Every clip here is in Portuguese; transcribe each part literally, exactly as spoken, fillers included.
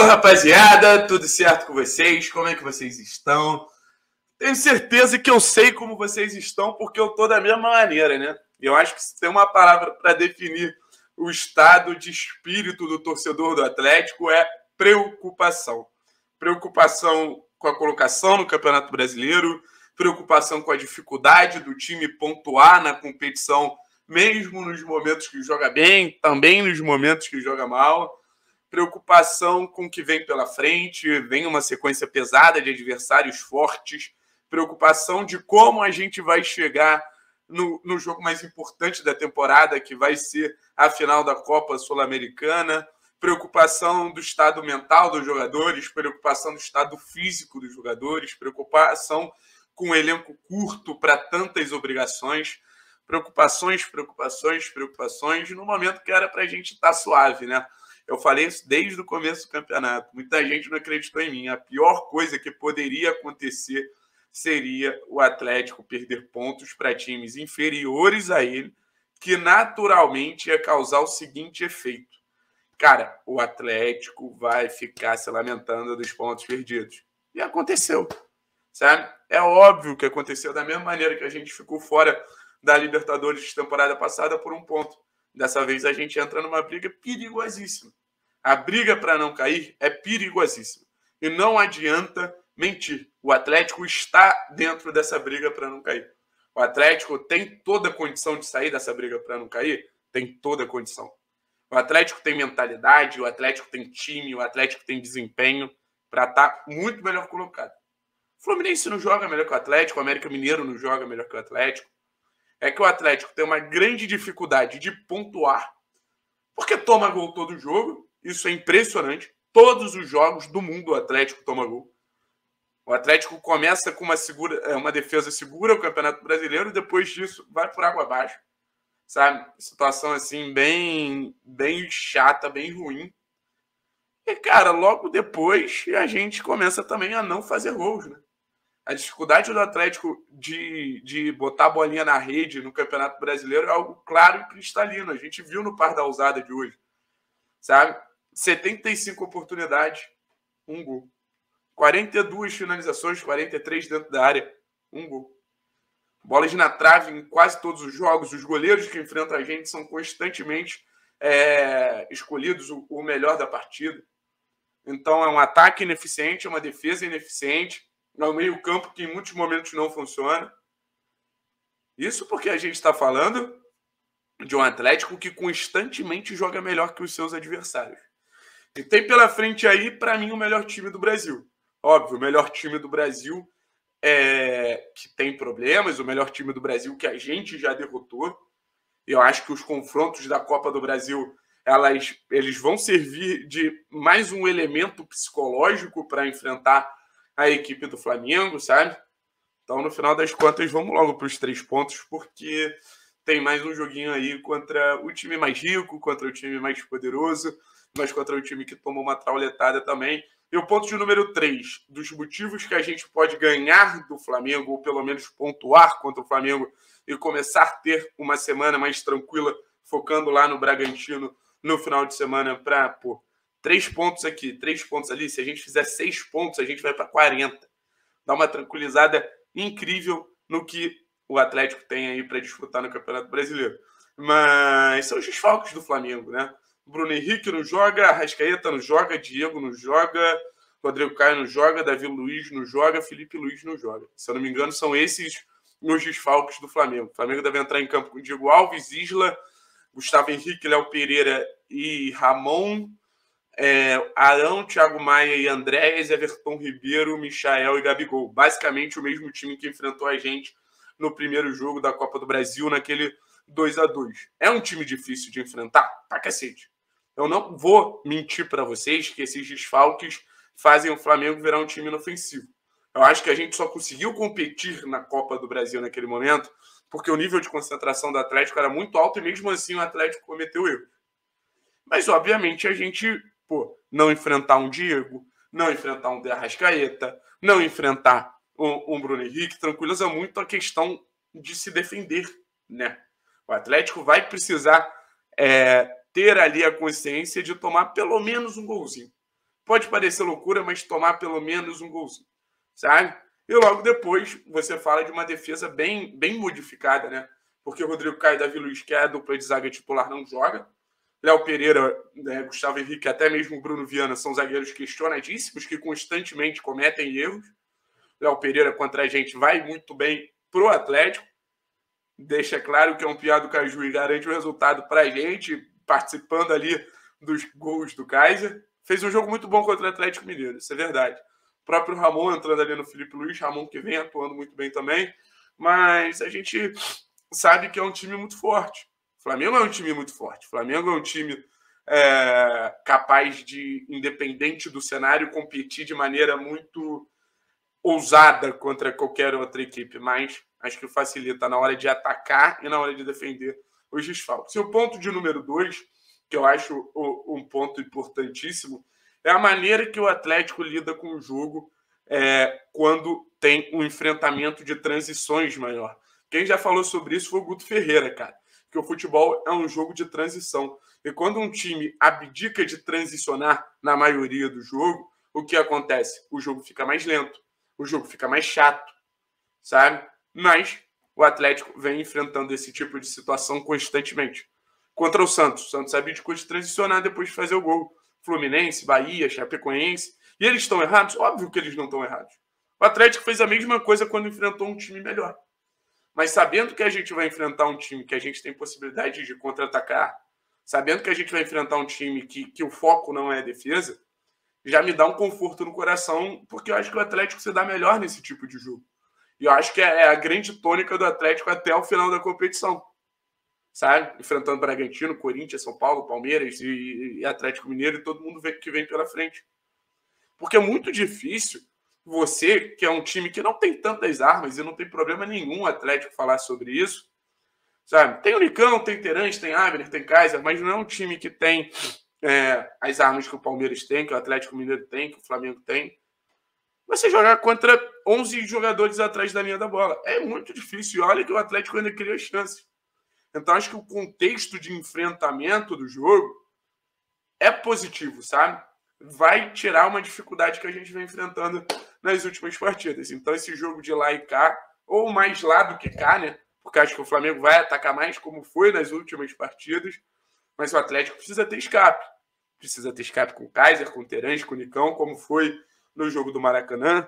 Fala, rapaziada, tudo certo com vocês? Como é que vocês estão? Tenho certeza que eu sei como vocês estão, porque eu tô da mesma maneira, né? Eu acho que se tem uma palavra para definir o estado de espírito do torcedor do Atlético é preocupação. Preocupação com a colocação no Campeonato Brasileiro, preocupação com a dificuldade do time pontuar na competição, mesmo nos momentos que joga bem, também nos momentos que joga mal. Preocupação com o que vem pela frente, vem uma sequência pesada de adversários fortes, preocupação de como a gente vai chegar no, no jogo mais importante da temporada, que vai ser a final da Copa Sul-Americana, preocupação do estado mental dos jogadores, preocupação do estado físico dos jogadores, preocupação com um elenco curto para tantas obrigações, preocupações, preocupações, preocupações, no momento que era para a gente estar suave, né? Eu falei isso desde o começo do campeonato. Muita gente não acreditou em mim. A pior coisa que poderia acontecer seria o Atlético perder pontos para times inferiores a ele, que naturalmente ia causar o seguinte efeito. Cara, o Atlético vai ficar se lamentando dos pontos perdidos. E aconteceu, sabe? É óbvio que aconteceu da mesma maneira que a gente ficou fora da Libertadores de temporada passada por um ponto. Dessa vez a gente entra numa briga perigosíssima. A briga para não cair é perigosíssima. E não adianta mentir. O Atlético está dentro dessa briga para não cair. O Atlético tem toda a condição de sair dessa briga para não cair? Tem toda a condição. O Atlético tem mentalidade, o Atlético tem time, o Atlético tem desempenho para estar muito melhor colocado. O Fluminense não joga melhor que o Atlético, o América Mineiro não joga melhor que o Atlético. É que o Atlético tem uma grande dificuldade de pontuar, porque toma gol todo jogo. Isso é impressionante. Todos os jogos do mundo o Atlético toma gol. O Atlético começa com uma, segura, uma defesa segura, o Campeonato Brasileiro, e depois disso vai por água abaixo. Sabe? Situação assim bem, bem chata, bem ruim. E, cara, logo depois a gente começa também a não fazer gols, né? A dificuldade do Atlético de, de botar a bolinha na rede no Campeonato Brasileiro é algo claro e cristalino. A gente viu no par da ousada de hoje. Sabe? setenta e cinco oportunidades, um gol. quarenta e duas finalizações, quarenta e três dentro da área, um gol. Bolas na trave em quase todos os jogos. Os goleiros que enfrentam a gente são constantemente é, escolhidos o, o melhor da partida. Então é um ataque ineficiente, é uma defesa ineficiente. É um meio-campo que em muitos momentos não funciona. Isso porque a gente está falando de um Atlético que constantemente joga melhor que os seus adversários. E tem pela frente aí, para mim, o melhor time do Brasil. Óbvio, o melhor time do Brasil é... que tem problemas, o melhor time do Brasil que a gente já derrotou. E eu acho que os confrontos da Copa do Brasil, elas, eles vão servir de mais um elemento psicológico para enfrentar a equipe do Flamengo, sabe? Então, no final das contas, vamos logo para os três pontos, porque tem mais um joguinho aí contra o time mais rico, contra o time mais poderoso, mas contra o time que tomou uma trauletada também. E o ponto de número três, dos motivos que a gente pode ganhar do Flamengo, ou pelo menos pontuar contra o Flamengo, e começar a ter uma semana mais tranquila, focando lá no Bragantino no final de semana para, pô, Três pontos aqui, três pontos ali. Se a gente fizer seis pontos, a gente vai para quarenta. Dá uma tranquilizada incrível no que o Atlético tem aí para disputar no Campeonato Brasileiro. Mas são os desfalques do Flamengo, né? Bruno Henrique não joga, Arrascaeta não joga, Diego não joga, Rodrigo Caio não joga, Davi Luiz não joga, Felipe Luiz não joga. Se eu não me engano, são esses os desfalques do Flamengo. O Flamengo deve entrar em campo com Diego Alves, Isla, Gustavo Henrique, Léo Pereira e Ramon. É, Arão, Thiago Maia e Andréas, Everton Ribeiro, Michael e Gabigol. Basicamente o mesmo time que enfrentou a gente no primeiro jogo da Copa do Brasil, naquele dois a dois. É um time difícil de enfrentar? Pra cacete. Eu não vou mentir para vocês que esses desfalques fazem o Flamengo virar um time inofensivo. Eu acho que a gente só conseguiu competir na Copa do Brasil naquele momento porque o nível de concentração do Atlético era muito alto e mesmo assim o Atlético cometeu erro. Mas, obviamente, a gente... Pô, não enfrentar um Diego, não enfrentar um De Arrascaeta, não enfrentar um, um Bruno Henrique, tranquiliza muito a questão de se defender, né? O Atlético vai precisar é, ter ali a consciência de tomar pelo menos um golzinho. pode parecer loucura, mas tomar pelo menos um golzinho, sabe? E logo depois você fala de uma defesa bem, bem modificada, né? Porque o Rodrigo Caio e Davi Luiz, que é a dupla de zaga titular, não joga. Léo Pereira, né, Gustavo Henrique, até mesmo o Bruno Viana são zagueiros questionadíssimos, que constantemente cometem erros. Léo Pereira contra a gente vai muito bem pro Atlético. Deixa claro que é um piá do Caju e garante o resultado para a gente, participando ali dos gols do Kaiser. Fez um jogo muito bom contra o Atlético Mineiro, isso é verdade. O próprio Ramon entrando ali no Felipe Luiz, Ramon que vem atuando muito bem também. Mas a gente sabe que é um time muito forte. O Flamengo é um time muito forte. O Flamengo é um time é, capaz de, independente do cenário, competir de maneira muito ousada contra qualquer outra equipe. Mas acho que facilita na hora de atacar e na hora de defender os desfalques. E o ponto de número dois, que eu acho um ponto importantíssimo, é a maneira que o Atlético lida com o jogo é, quando tem um enfrentamento de transições maior. Quem já falou sobre isso foi o Guto Ferreira, cara. Que o futebol é um jogo de transição. E quando um time abdica de transicionar na maioria do jogo, o que acontece? O jogo fica mais lento, o jogo fica mais chato, sabe? Mas o Atlético vem enfrentando esse tipo de situação constantemente. Contra o Santos, o Santos abdicou de transicionar depois de fazer o gol. Fluminense, Bahia, Chapecoense. E eles estão errados? Óbvio que eles não estão errados. O Atlético fez a mesma coisa quando enfrentou um time melhor. Mas sabendo que a gente vai enfrentar um time que a gente tem possibilidade de contra-atacar, sabendo que a gente vai enfrentar um time que, que o foco não é a defesa, já me dá um conforto no coração, porque eu acho que o Atlético se dá melhor nesse tipo de jogo. E eu acho que é a grande tônica do Atlético até o final da competição. Sabe? Enfrentando Bragantino, Corinthians, São Paulo, Palmeiras e, e Atlético Mineiro e todo mundo que vem pela frente. Porque é muito difícil você, que é um time que não tem tantas armas e não tem problema nenhum o Atlético falar sobre isso, sabe? Tem o Nicão, tem Terence, tem Abner, tem Kaiser, mas não é um time que tem é, as armas que o Palmeiras tem, que o Atlético Mineiro tem, que o Flamengo tem. Você jogar contra onze jogadores atrás da linha da bola. É muito difícil. E olha que o Atlético ainda cria chances. Então, acho que o contexto de enfrentamento do jogo é positivo, sabe? Vai tirar uma dificuldade que a gente vem enfrentando nas últimas partidas. Então, esse jogo de lá e cá, ou mais lá do que cá, né? Porque acho que o Flamengo vai atacar mais, como foi nas últimas partidas. Mas o Atlético precisa ter escape. Precisa ter escape com o Kaiser, com o Terence, com o Nicão, como foi no jogo do Maracanã.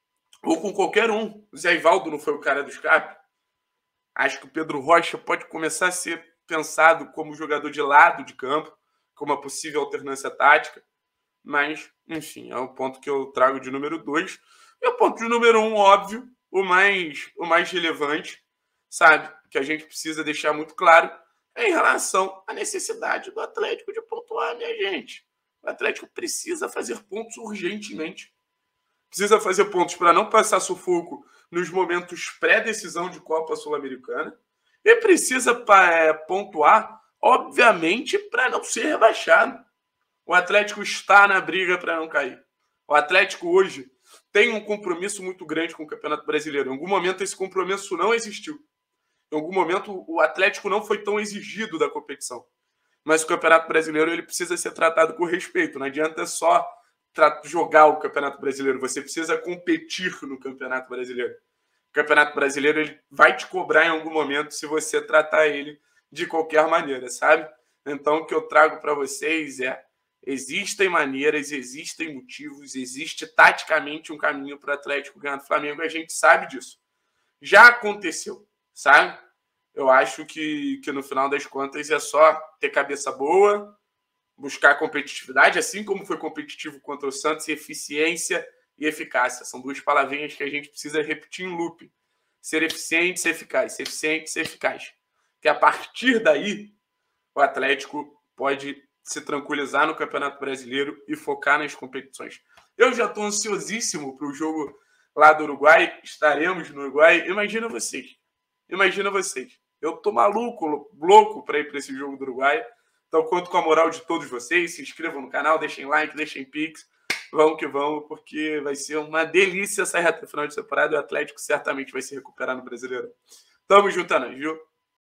Ou com qualquer um. O Zé Ivaldo não foi o cara do escape? Acho que o Pedro Rocha pode começar a ser pensado como jogador de lado de campo, como uma possível alternância tática. Mas, enfim, é o ponto que eu trago de número dois. E o ponto de número um, óbvio, o mais, o mais relevante, sabe? Que a gente precisa deixar muito claro é em relação à necessidade do Atlético de pontuar, minha gente. O Atlético precisa fazer pontos urgentemente. Precisa fazer pontos para não passar sufoco nos momentos pré-decisão de Copa Sul-Americana. E precisa é, pontuar, obviamente, para não ser rebaixado. O Atlético está na briga para não cair. O Atlético hoje tem um compromisso muito grande com o Campeonato Brasileiro. Em algum momento esse compromisso não existiu. Em algum momento o Atlético não foi tão exigido da competição. Mas o Campeonato Brasileiro ele precisa ser tratado com respeito. Não adianta só jogar o Campeonato Brasileiro. Você precisa competir no Campeonato Brasileiro. O Campeonato Brasileiro ele vai te cobrar em algum momento se você tratar ele de qualquer maneira, sabe? Então o que eu trago para vocês é: existem maneiras, existem motivos, existe taticamente um caminho para o Atlético ganhar do Flamengo, e a gente sabe disso. Já aconteceu, sabe? Eu acho que, que no final das contas é só ter cabeça boa, buscar competitividade, assim como foi competitivo contra o Santos, eficiência e eficácia. São duas palavrinhas que a gente precisa repetir em loop. Ser eficiente, ser eficaz. Ser eficiente, ser eficaz. Que a partir daí, o Atlético pode se tranquilizar no Campeonato Brasileiro e focar nas competições. Eu já estou ansiosíssimo para o jogo lá do Uruguai. Estaremos no Uruguai. Imagina vocês. Imagina vocês. Eu estou maluco, louco para ir para esse jogo do Uruguai. Então, conto com a moral de todos vocês. Se inscrevam no canal, deixem like, deixem pix. Vamos que vamos, porque vai ser uma delícia essa reta final de temporada e o Atlético certamente vai se recuperar no Brasileiro. Tamo junto, Ana, viu?